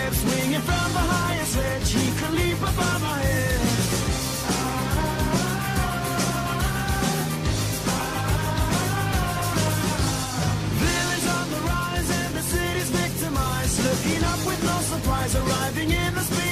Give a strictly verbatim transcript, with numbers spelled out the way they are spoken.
web, swinging from the highest ledge. He could leap above our heads. Villains on the rise and the city's victimized. Looking up with no surprise, arriving in the speed.